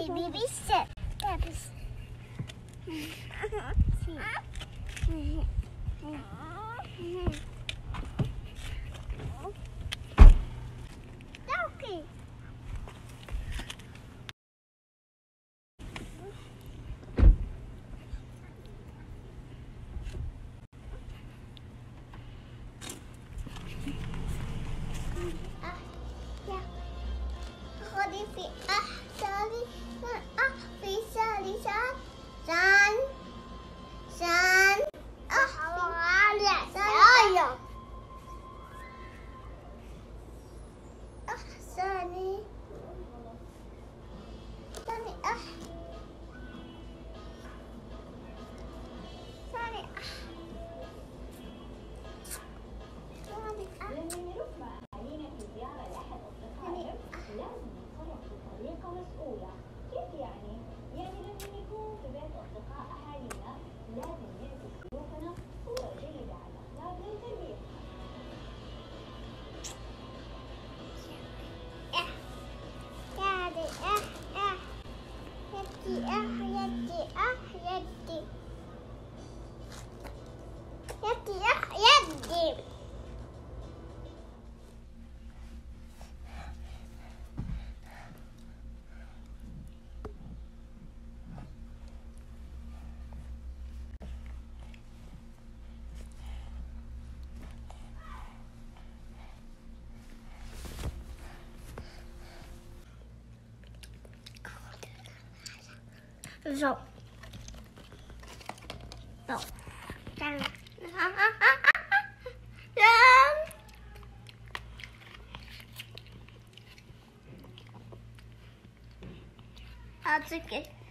Baby step. Okay. خذي في أحسن في سالسان سان سان على سايا أحسني ثاني ثاني لما نروح مع أهالينا في زيارة لأحد أصدقائنا لازم نتصرف بطريقة مسؤولة. كيف يعني؟ يعني لما نكون في بيت أصدقاء أهالينا لازم نعكس سلوكنا صورة جيدة على أخلاقنا وتربيتنا. يدي Rồi. Rồi. Trăng. I'll take it.